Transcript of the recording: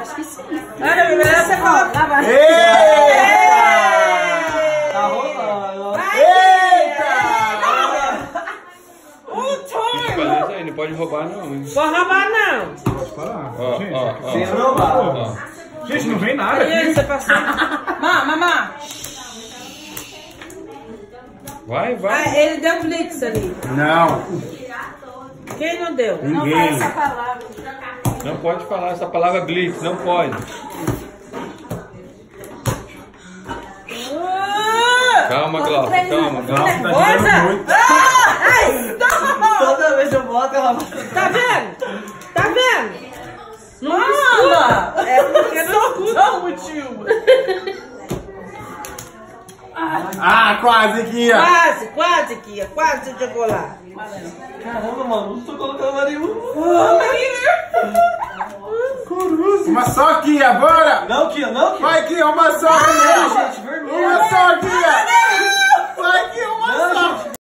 Acho que sim. Olha, melhor você fala. Tá rolando. Eita! Não pode roubar, não. Pode roubar, não. Pode falar. Ó, Gente, ó, Sem ó. roubar. Ó. gente, não vem nada E aí, aqui. você passou. Mamá. Vai, vai. Ah, ele deu blitz ali. Não, Quem não deu? Não fala ninguém. essa palavra. Não pode falar essa palavra blitz, não pode. Calma, Glauco, calma. Nossa, tá Nervosa? girando muito. Ai, Toda vez eu boto ela. tá vendo? Tá vendo? Não mistura. É porque não escuta. Ah, quase que ia. Quase que ia. Quase chegou lá. Caramba, mano, não tô colocando nenhum. Uma só aqui, agora. Não, Kia, não, Kia. Vai aqui, uma só aqui.